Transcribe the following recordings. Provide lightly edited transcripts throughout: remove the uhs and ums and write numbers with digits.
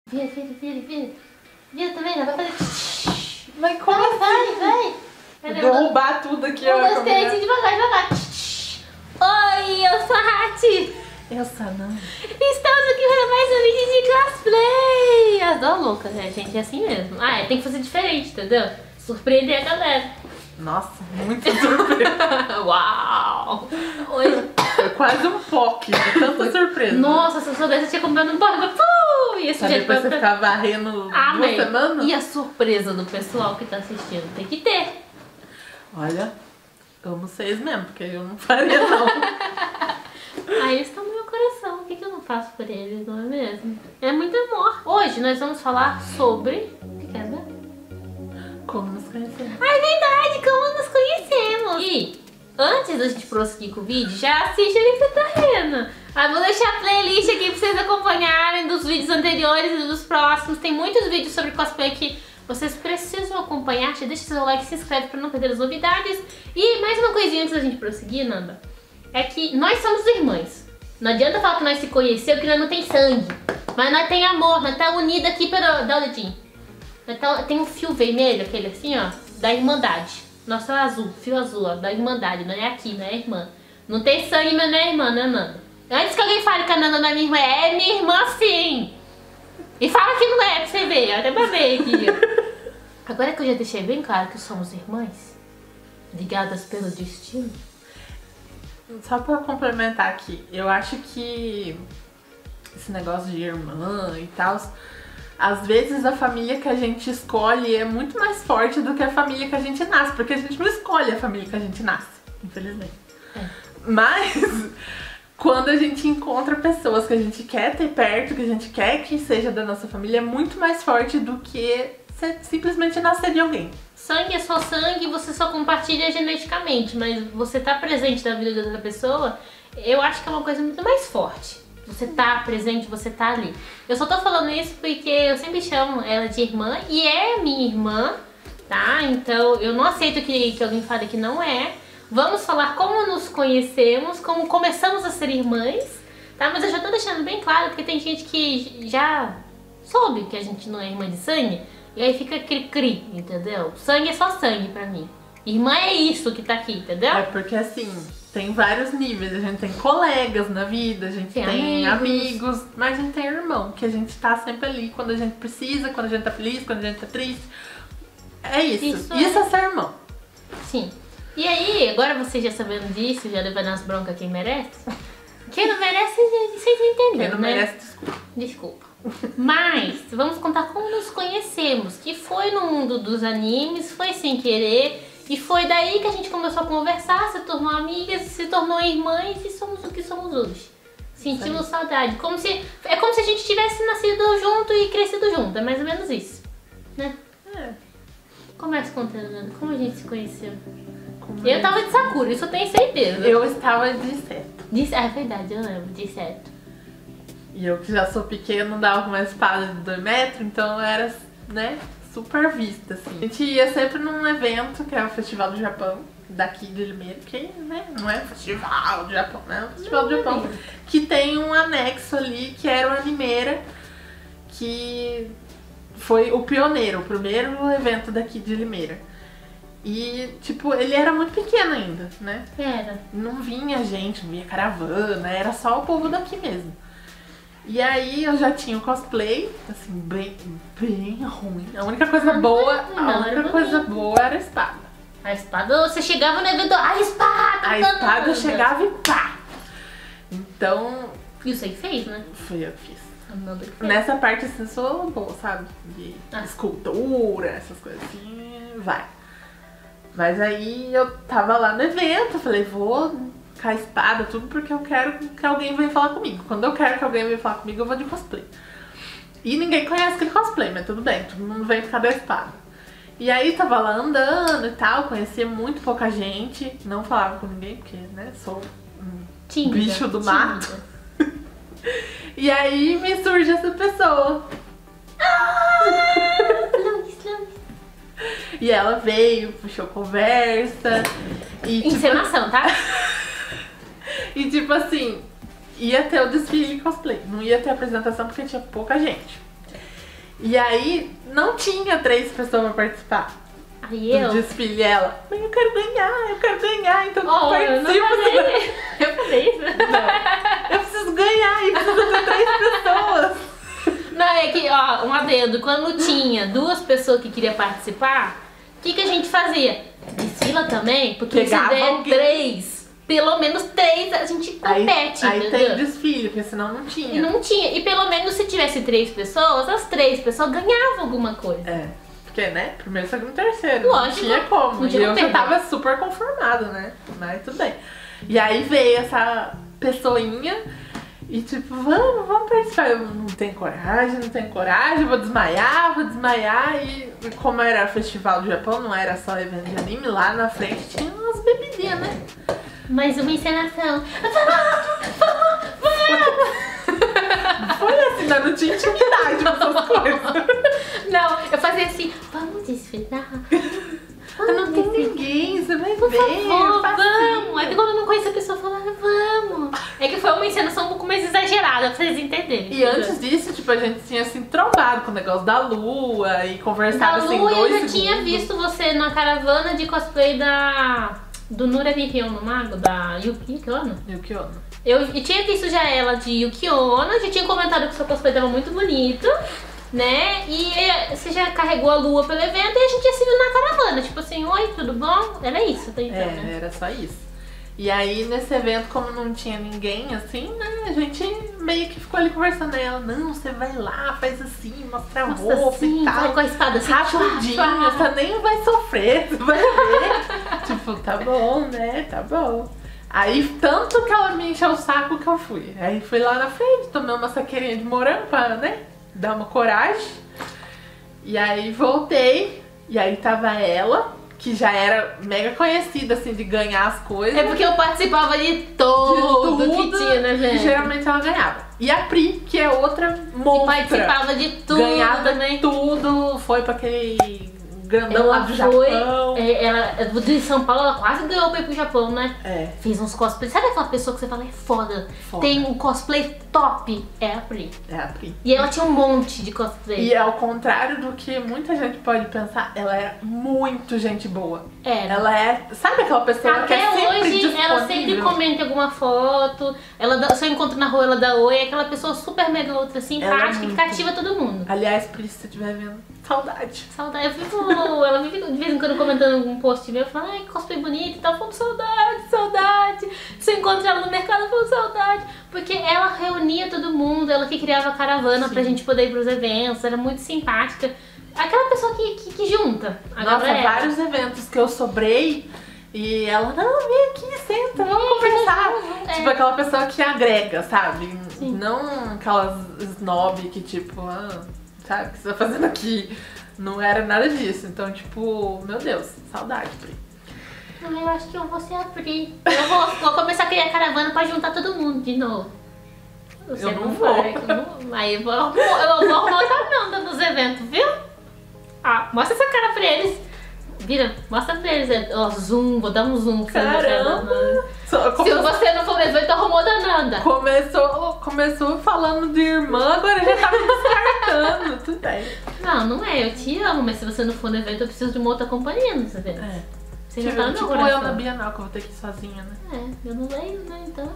Vira, vira, vira, vira. Vira também, vai fazer. Mas como assim? Vai. Derrubar tudo aqui, ó. Gostei, assim, devagar, devagar. Oi, eu sou a Hathi. Eu sou não. Estamos aqui para mais um vídeo de cosplay. As duas loucas, né, gente? É assim mesmo. Tem que fazer diferente, entendeu? Surpreender a galera. Nossa, muito surpresa. Uau! Hoje... Foi quase um POC, de tanta surpresa. Nossa, se eu soubesse, eu tinha comprado um barba. E esse dia depois você ficar varrendo 2 semanas? E a surpresa do pessoal que tá assistindo tem que ter. Olha, amo vocês mesmo, porque eu não faria não. Eles estão no meu coração. O que eu não faço por eles, não é mesmo? É muito amor. Hoje nós vamos falar sobre... O que quer ver? Como nos conhecemos. É verdade, como nos conhecemos. E antes da gente prosseguir com o vídeo, já assiste ali que você tá rindo. Vou deixar a playlist aqui pra vocês acompanharem dos vídeos anteriores e dos próximos. Tem muitos vídeos sobre cosplay que vocês precisam acompanhar. Deixa seu like, se inscreve pra não perder as novidades. E mais uma coisinha antes da gente prosseguir, Nanda. É que nós somos irmãs. Não adianta falar que nós se conhecemos, porque nós não tem sangue. Mas nós tem amor, nós tá unidos aqui pelo... Dá o dedinho. Tem um fio vermelho, aquele assim, ó, da Irmandade. Nosso é azul, fio azul, ó, da Irmandade. Não é aqui, não é irmã. Não tem sangue, mas não é irmã, né, Nanda? Antes que alguém fale que a Nanda não é minha irmã, é minha irmã sim! E fala que não é, pra você ver, até babei aqui. Agora que eu já deixei bem claro que somos irmãs, ligadas pelo destino. Só pra complementar aqui, eu acho que esse negócio de irmã e tal, às vezes a família que a gente escolhe é muito mais forte do que a família que a gente nasce, porque a gente não escolhe a família que a gente nasce, infelizmente. Mas quando a gente encontra pessoas que a gente quer ter perto, que a gente quer que seja da nossa família, é muito mais forte do que você simplesmente nascer de alguém. Sangue é só sangue, você só compartilha geneticamente, mas você tá presente na vida de outra pessoa, eu acho que é uma coisa muito mais forte. Você tá presente, você tá ali. Eu só tô falando isso porque eu sempre chamo ela de irmã e é minha irmã, tá? Então eu não aceito que alguém fale que não é. Vamos falar como nos conhecemos, como começamos a ser irmãs, tá? Mas eu já tô deixando bem claro porque tem gente que já soube que a gente não é irmã de sangue e aí fica cri-cri, entendeu? Sangue é só sangue pra mim. Irmã é isso que tá aqui, entendeu? É porque assim, tem vários níveis, a gente tem colegas na vida, a gente tem amigos, mas a gente tem irmão, que a gente tá sempre ali quando a gente precisa, quando a gente tá feliz, quando a gente tá triste. É isso. Isso é ser irmão. Sim. E aí, agora vocês já sabendo disso, já levando as broncas quem merece. Quem não merece, vocês entenderam, quem não né? merece, desculpa. Desculpa. Mas, vamos contar como nos conhecemos, que foi no mundo dos animes, foi sem querer. E foi daí que a gente começou a conversar, se tornou amigas, se tornou irmãs e somos o que somos hoje. Sentimos saudade. É como se a gente tivesse nascido junto e crescido junto. É mais ou menos isso, né? Começa contando, como a gente se conheceu. Eu tava de Sakura, isso eu tenho certeza. Eu estava de Seto. É verdade, eu lembro, de Seto. E eu que já sou pequena, não dava uma espada de 2 metros, então era, né, super vista, assim. A gente ia sempre num evento, que é o Festival do Japão, daqui de Limeira, que, né, não é Festival do Japão, né, é o Festival do Japão, que tem um anexo ali, que era o Animeira, que foi o pioneiro, o primeiro evento daqui de Limeira. E, tipo, ele era muito pequeno ainda, né? Era. Não vinha gente, não vinha caravana, era só o povo daqui mesmo. E aí eu já tinha o cosplay, assim, bem ruim. A única coisa boa, era a espada. A espada, você chegava no evento, a espada! A espada chegava e pá! Então... E você que fez, né? Foi eu que fiz. Nessa parte, assim, eu sou boa, sabe? De escultura, essas coisas assim, vai. Mas aí eu tava lá no evento, falei, vou com a espada, tudo, porque eu quero que alguém venha falar comigo. Quando eu quero que alguém venha falar comigo, eu vou de cosplay. E ninguém conhece aquele cosplay, mas tudo bem, todo mundo vem por causa da espada. E aí tava lá andando e tal, conhecia muito pouca gente, não falava com ninguém, porque, né, sou um bicho do mato. E aí me surge essa pessoa. E ela veio, puxou conversa. E, encenação, tá? E tipo assim, ia ter o desfile de cosplay, não ia ter apresentação porque tinha pouca gente. E aí não tinha 3 pessoas pra participar Aí do desfile. E ela, mas eu quero ganhar, então Oh, eu não participa. falei. Eu falei isso. Não, eu preciso ganhar e precisa ter 3 pessoas. Não, é que, ó, um adendo. Quando tinha 2 pessoas que queriam participar, o que a gente fazia? Desfila também, porque Pegava se der alguém. 3, pelo menos 3 a gente compete, Aí entendeu? tem desfile, porque senão não E tinha. não tinha. E pelo menos se tivesse 3 pessoas, as 3 pessoas ganhavam alguma coisa. É, porque, né, primeiro, segundo, terceiro. Lógico, Não tinha como. não tinha E eu como já perder. tava super conformada, né? Mas tudo bem. E aí veio essa pessoinha e tipo, vamos participar. Eu não tenho coragem, vou desmaiar. E como era festival do Japão, não era só evento de anime, lá na frente tinha umas bebidinhas, né? Mais uma encenação. Foi assim, não tinha intimidade com essas coisas. Não, eu fazia assim, vamos desfilar. Não tem ninguém, você vai Por ver. favor, facinho. vamos. Aí quando eu não conhecia a pessoa, eu falava, vamos. É que foi uma encenação um pouco mais exagerada, pra vocês entenderem. E antes disso, tipo, a gente tinha se trombado com o negócio da lua e conversado Da assim, Lua, 2 eu já segundos. tinha visto você na caravana de cosplay do Nura Vivian no Mago, da Yuki Ono. Yuki Ono. Eu tinha visto já ela de Yuki Ono, já tinha comentado que o seu cosplay tava muito bonito, né? E você já carregou a lua pelo evento e a gente ia se viu na caravana. Tipo assim, oi, tudo bom? Era isso, tá então, né? Era só isso. E aí, nesse evento, como não tinha ninguém, assim, né, a gente meio que ficou ali conversando. Aí ela, não, você vai lá, faz assim, mostra a Nossa, roupa assim, e tal. vai com a espada assim, Rapidinho, tchua, tchua. você nem vai sofrer, você vai ver. Tipo, tá bom, né, tá bom. Aí, tanto que ela me encheu o saco que eu fui. Aí fui lá na frente, tomei uma saqueirinha de morango pra, né, dar uma coragem. E aí voltei, e aí tava ela, que já era mega conhecida, assim, de ganhar as coisas. É porque eu participava de tudo que tinha, né, E gente? geralmente ela ganhava. E a Pri, que é outra E monstra. participava de tudo Ganhava também. tudo, foi pra aquele grandão lá Ela do foi, Japão. ela de São Paulo, ela quase ganhou pra ir pro Japão, né? É, Fez uns cosplays. Sabe aquela pessoa que você fala, é foda? Foda. Tem um cosplay top, é a Pri. é a Pri. E ela tinha um monte de cosplay. E ao contrário do que muita gente pode pensar, ela é muito gente boa. Era. Ela é, sabe aquela pessoa que Até é sempre hoje, ela sempre disponível? comenta alguma foto. Se eu encontro na rua, ela dá oi. É aquela pessoa super mega ultra simpática que muito. cativa todo mundo. Aliás, Pri, se você estiver vendo, saudade. Saudade. Ela vive de vez em quando comentando algum post meu. Eu falo, ai, que cosplay bonito e tal. Eu falo, saudade. Se eu encontro ela no mercado, eu falo, saudade. Porque ela reunia todo mundo. Ela que criava a caravana pra gente poder ir pros eventos. Era muito simpática. Aquela pessoa que junta a Nossa, galera. vários eventos que eu sobrei e ela, não, vem aqui, senta, vamos conversar. vamos, Tipo, é. aquela pessoa que agrega, sabe? Sim. Não aquelas snob que tipo, sabe, o que você tá fazendo aqui? Não era nada disso. Então, tipo, meu Deus, saudade, Pri. Eu acho que eu vou ser a Pri. Eu vou começar a criar caravana pra juntar todo mundo de novo. Você Eu não vou. vai, aí eu vou arrumar outra Nanda nos eventos, viu? Ah, mostra essa cara pra eles. Vira, mostra pra eles. Ó, zoom, vou dar um zoom pra você ver a cara da Nanda. Se você não for no evento, arrumou da Nanda. Começou falando de irmã, agora já tá me descartando. Tudo bem. Não é, eu te amo, mas se você não for no evento, eu preciso de uma outra companhia nesse evento. Você já tá no meu Tipo coração. eu na Bienal, que eu vou ter que ir sozinha, né? É, eu não leio, né, então...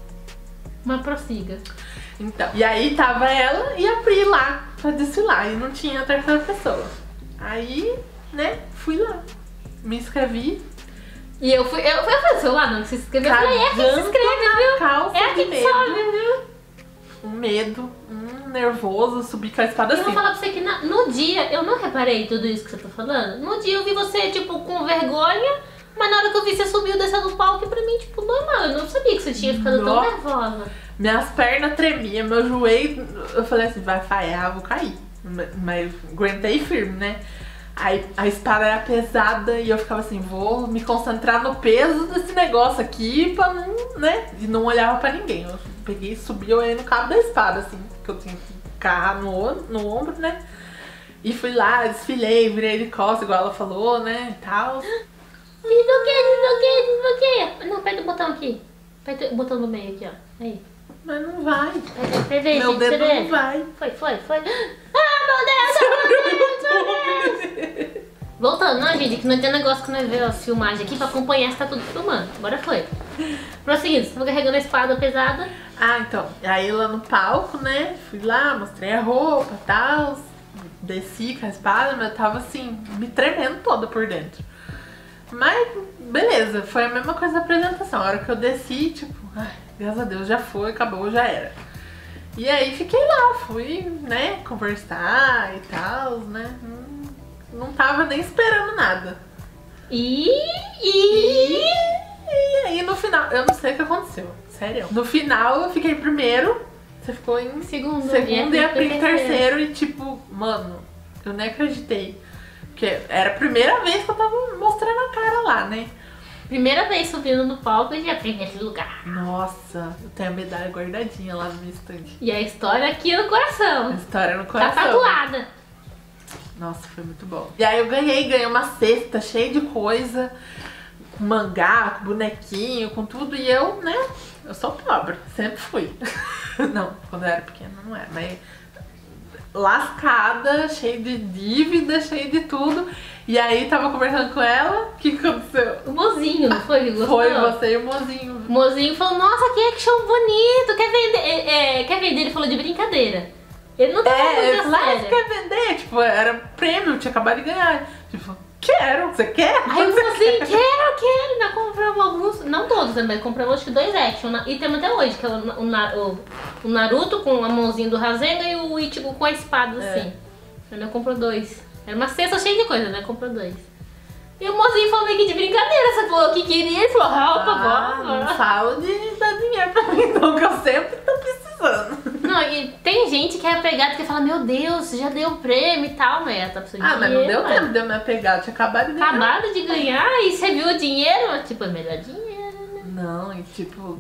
Mas prossiga. Então, e aí tava ela e a Pri lá pra desfilar e não tinha a terceira pessoa. Aí, né, fui lá. Me inscrevi. E eu fui fazer seu lado, não se inscreveu. Eu falei, é aqui que se inscreve, viu? Calça É aqui de que medo. sobe, viu? Um medo, um nervoso, subi com a espada Eu vou assim. falar pra você que no dia, eu não reparei tudo isso que você tá falando. No dia eu vi você, tipo, com vergonha, mas na hora que eu vi você subiu descendo do palco, e pra mim, tipo, normal. Eu não sabia que você tinha ficado tão Nossa. nervosa. Minhas pernas tremiam, meu joelho, eu falei assim, vai falhar, vou cair. Mas aguentei firme, né? Aí a espada era pesada e eu ficava assim, vou me concentrar no peso desse negócio aqui pra não, né? E não olhava pra ninguém. Eu peguei, subi, eu olhei no cabo da espada, assim, que eu tinha que carregar no ombro, né? E fui lá, desfilei, virei de costas, igual ela falou, né? E tal. Desbloqueia. Não, aperta o botão aqui. Aperta o botão no meio aqui, ó. Aí. Mas não vai. Vai ver, Meu gente, dedo você vê? não vai. Foi. Ah, meu Deus! Voltando, não, gente, que não tem negócio que não é ver as filmagens aqui pra acompanhar se tá tudo filmando. Agora foi. Prosseguindo, você foi carregando a espada pesada. Ah, então. Aí lá no palco, né? Fui lá, mostrei a roupa e tal. Desci com a espada, mas eu tava assim, me tremendo toda por dentro. Mas, beleza, foi a mesma coisa da apresentação. A hora que eu desci, tipo, ai, graças a Deus, já foi, acabou, já era. E aí fiquei lá, fui, né, conversar e tal, né? Não tava nem esperando nada. E aí no final, eu não sei o que aconteceu, sério. No final eu fiquei primeiro, você ficou em segundo e a Pri em terceiro. E tipo, mano, eu nem acreditei. Porque era a primeira vez que eu tava mostrando a cara lá, né? Primeira vez subindo no palco e já primeiro lugar. Nossa, eu tenho a medalha guardadinha lá no meu estande. E a história aqui no coração. A história no coração. Tá tatuada. Nossa, foi muito bom. E aí eu ganhei uma cesta cheia de coisa, com mangá, com bonequinho, com tudo. E eu, né, eu sou pobre, sempre fui. Não, quando eu era pequena não era, mas lascada, cheia de dívida, cheia de tudo. E aí tava conversando com ela, o que aconteceu? O mozinho, não foi? Gostou? Foi você e o mozinho. O mozinho falou, nossa, que action bonito, quer vender? Quer vender? Ele falou de brincadeira. Ele não tava ele falou, você quer vender? Tipo, era prêmio, tinha acabado de ganhar. Tipo, quero, você quer? Aí eu falei assim, quero. Nós compramos alguns, não todos, né, mas compramos acho que 2 action. E temos até hoje, que é o Naruto com a mãozinha do Rasengan e o Ichigo com a espada, assim. Aí nós comprou 2. Era uma cesta cheia de coisa, né? Comprou 2. E o mozinho falou meio que de brincadeira, você falou que queria, ele falou, não fala de dar dinheiro pra mim não, que eu sempre tô precisando. Não, e tem gente que é apegada que fala, meu Deus, já deu o prêmio e tal, mas tá precisando de dinheiro. Mas não deu tempo de eu me apegar, eu tinha acabado de ganhar. Acabado de ganhar e você viu o dinheiro, tipo, é melhor dinheiro, né? Não, e tipo,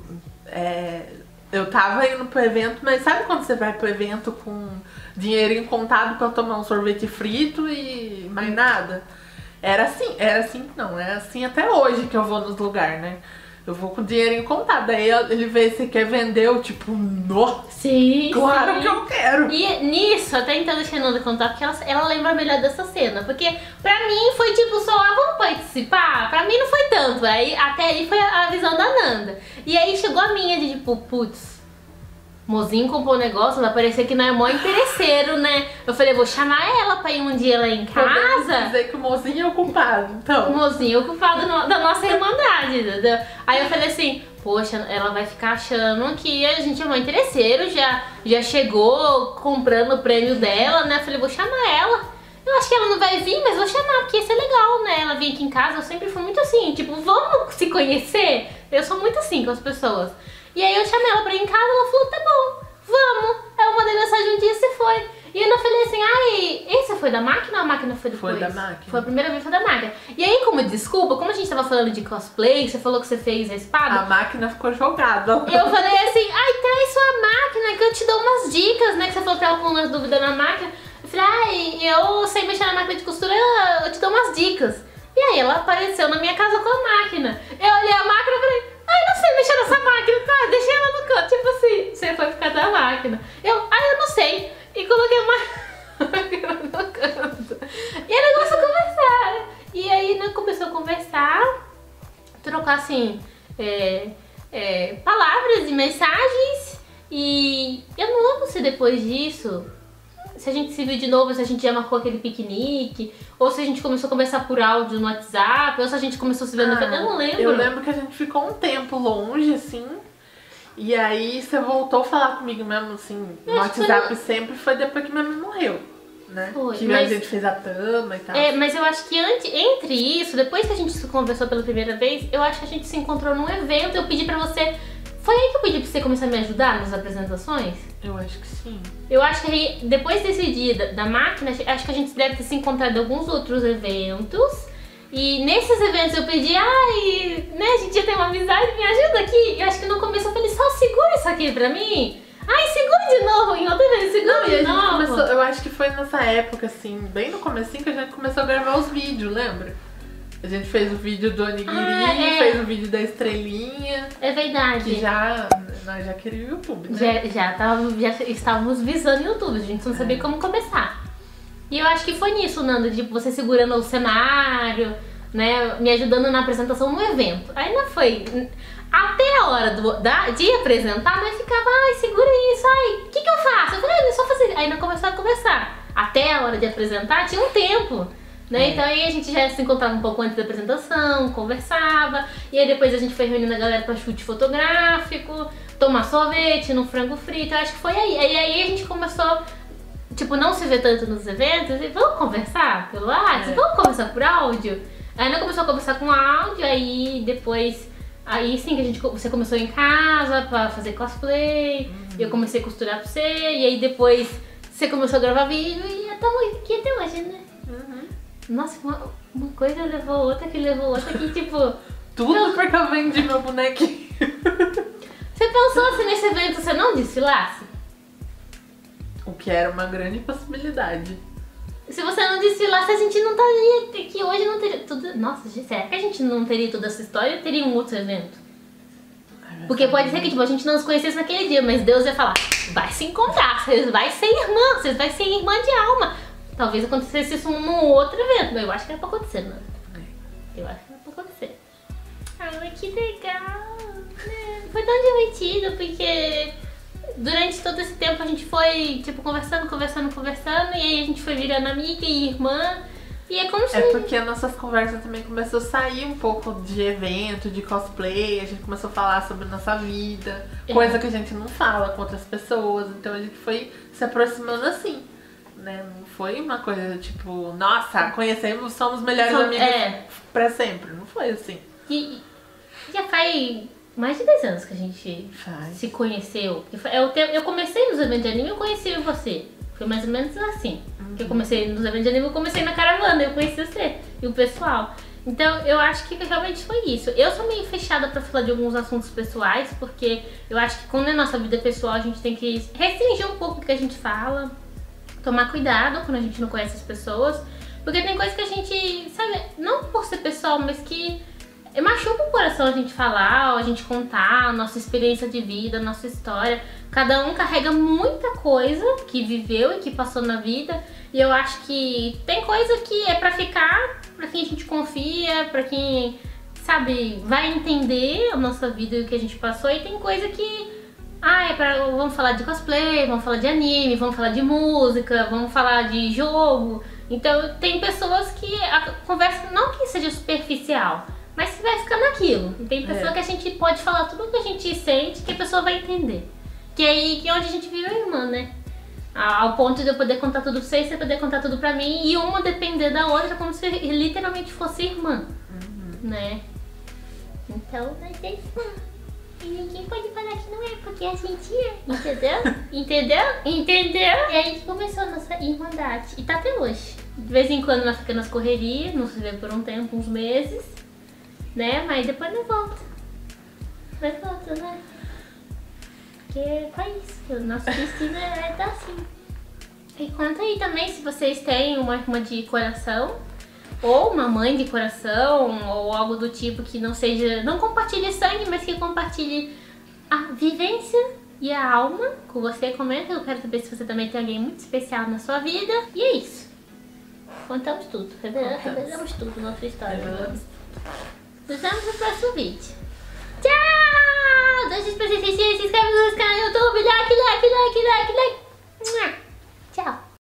eu tava indo pro evento, mas sabe quando você vai pro evento com dinheirinho contado pra tomar um sorvete frito e mais nada? Era assim não, é assim até hoje que eu vou nos lugares, né? Eu vou com dinheirinho contado, aí ele vê se quer vender, eu tipo, nossa, sim, claro que eu quero. E nisso, até então deixa a Nanda contar, porque ela lembra melhor dessa cena, porque pra mim foi tipo só, vamos participar? Pra mim não foi tanto, aí até aí foi a visão da Nanda. E aí chegou a minha de tipo, putz, mozinho comprou um negócio, vai parecer que não é mó interesseiro, né? Eu falei, vou chamar ela pra ir um dia lá em casa. Podemos dizer que o mozinho é o culpado, então. O mozinho é o culpado da nossa irmandade, entendeu? Aí eu falei assim, poxa, ela vai ficar achando que a gente é mó interesseiro, já chegou comprando o prêmio dela, né? Eu falei, vou chamar ela. Eu acho que ela não vai vir, mas vou chamar, porque isso é legal, né? Ela vem aqui em casa, eu sempre fui muito assim, tipo, vamos se conhecer? Eu sou muito assim com as pessoas. E aí eu chamei ela pra ir em casa, ela falou, tá bom, vamos. Aí eu mandei mensagem um dia e você foi. E eu não falei assim, ai, esse foi da máquina ou a máquina foi depois? Foi da máquina. Foi a primeira vez, foi da máquina. E aí, como desculpa, como a gente tava falando de cosplay, você falou que você fez a espada. A máquina ficou jogada. Eu falei assim, ai, traz sua máquina que eu te dou umas dicas, né? Que você falou que tava com umas dúvidas na máquina. Eu falei, ai, eu sei mexer na máquina de costura, eu te dou umas dicas. E aí ela apareceu na minha casa com a máquina. Eu olhei a máquina e falei, ai, não sei mexer nessa máquina, tá? Deixei ela no canto, tipo assim, você foi por causa da máquina. Eu não sei. E coloquei a máquina no canto. E aí ela começou a conversar. E aí né, começou a conversar, trocar assim, palavras e mensagens. E eu não lembro se depois disso, se a gente se viu de novo, se a gente já marcou aquele piquenique, ou se a gente começou a conversar por áudio no WhatsApp, ou se a gente começou a se ver no evento, eu não lembro. Eu lembro que a gente ficou um tempo longe, assim, e aí você voltou a falar comigo mesmo, assim, no WhatsApp sempre, foi depois que minha mãe morreu, né? Foi, que a gente fez a tama e tal. Mas eu acho que entre isso, depois que a gente se conversou pela primeira vez, eu acho que a gente se encontrou num evento, eu pedi pra você... Foi aí que eu pedi pra você começar a me ajudar nas apresentações? Eu acho que sim. Eu acho que aí, depois desse dia da máquina, acho que a gente deve ter se encontrado em alguns outros eventos. E nesses eventos eu pedi, ai, né, a gente já tem uma amizade, me ajuda aqui. Eu acho que no começo eu falei, só segura isso aqui pra mim. Ai, segura de novo, em outro evento, segura de novo. Começou, eu acho que foi nessa época, assim, bem no comecinho que a gente começou a gravar os vídeos, lembra? A gente fez o vídeo do onigiri, fez o vídeo da estrelinha. É verdade. Que nós já queríamos o YouTube, né? Já estávamos visando o YouTube, a gente não sabia como começar. E eu acho que foi nisso, Nanda, tipo, você segurando o cenário, né, me ajudando na apresentação no evento. Aí não foi... Até a hora de apresentar, nós ficava, ai, segura isso, ai, o que eu faço? Eu falei, é só fazer. Aí nós começamos a conversar. Até a hora de apresentar tinha um tempo, né? Então aí a gente já se encontrava um pouco antes da apresentação, conversava. E aí depois a gente foi reunindo a galera pra chute fotográfico, tomar sorvete no frango frito. Eu acho que foi aí. Aí a gente começou, tipo, não se ver tanto nos eventos. E vamos conversar pelo WhatsApp? Vamos conversar por áudio? Aí nós começamos a conversar com áudio, aí depois... Aí sim que você começou em casa pra fazer cosplay, eu comecei a costurar pra você, e aí depois você começou a gravar vídeo e estamos aqui até hoje, né? Nossa, uma coisa levou outra, que tipo... Tudo porque eu vendi meu bonequinho. Você pensou se nesse evento você não desfilasse? O que era uma grande possibilidade. Se você não desfilasse, a gente não estaria aqui hoje, não teria tudo... Nossa, será que a gente não teria toda essa história ou teria um outro evento? Porque pode ser que tipo, a gente não se conhecesse naquele dia, mas Deus ia falar, vai se encontrar, vocês vai ser irmã, vocês vai ser irmã de alma. Talvez acontecesse isso num outro evento, mas eu acho que era pra acontecer, não? Eu acho que era pra acontecer. Ai, que legal, né? Foi tão divertido, porque... Durante todo esse tempo a gente foi, tipo, conversando, e aí a gente foi virando amiga e irmã. E é como se... É porque as nossas conversas também começou a sair um pouco de evento, de cosplay, a gente começou a falar sobre nossa vida, coisa que a gente não fala com outras pessoas, então a gente foi se aproximando assim, né? Não foi uma coisa tipo, nossa, conhecemos, somos melhores amigas pra sempre, não foi assim. E já faz... mais de 10 anos que a gente se conheceu. Eu comecei nos eventos de anime e eu conheci você. Foi mais ou menos assim. Que eu comecei nos eventos de anime, eu comecei na caravana, eu conheci você e o pessoal. Então eu acho que realmente foi isso. Eu sou meio fechada pra falar de alguns assuntos pessoais, porque eu acho que quando é nossa vida pessoal, a gente tem que restringir um pouco o que a gente fala, tomar cuidado quando a gente não conhece as pessoas, porque tem coisas que a gente, sabe, não por ser pessoal, mas que machuca o coração a gente falar, a gente contar a nossa experiência de vida, a nossa história. Cada um carrega muita coisa que viveu e que passou na vida. E eu acho que tem coisa que é pra ficar, pra quem a gente confia, pra quem, sabe, vai entender a nossa vida e o que a gente passou. E tem coisa que, vamos falar de cosplay, vamos falar de anime, vamos falar de música, vamos falar de jogo. Então tem pessoas que a conversa não que seja superficial, mas que vai ficar naquilo. E tem pessoa que a gente pode falar tudo o que a gente sente, que a pessoa vai entender. Que aí que onde a gente vira irmã, né? Ao ponto de eu poder contar tudo pra você e você poder contar tudo pra mim. E uma depender da outra como se literalmente fosse irmã. Né? Então, nós é irmã. E ninguém pode falar que não é, porque a gente é. Entendeu? Entendeu? E aí que começou a nossa irmandade. E tá até hoje. De vez em quando nós ficamos nas correrias, não se vê por um tempo, uns meses. Né? Mas depois não volta. Vai volta, né? Porque foi isso. O nosso destino é assim. E conta aí também se vocês têm uma irmã de coração, ou uma mãe de coração, ou algo do tipo que não seja... Não compartilhe sangue, mas que compartilhe a vivência e a alma com você. Comenta, eu quero saber se você também tem alguém muito especial na sua vida. E é isso. Contamos tudo. Revelamos tudo na nossa história. Nos vemos no próximo vídeo. Tchau! Deixa pra vocês se inscreve no nosso canal no YouTube. Like. Tchau!